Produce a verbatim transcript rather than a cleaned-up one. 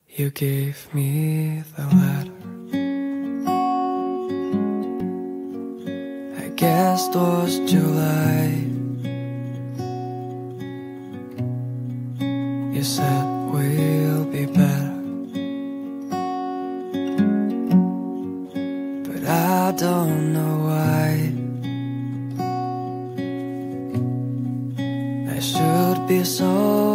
You gave me the letter. I guess it was July. You said we'll be better, but I don't know why. I should be so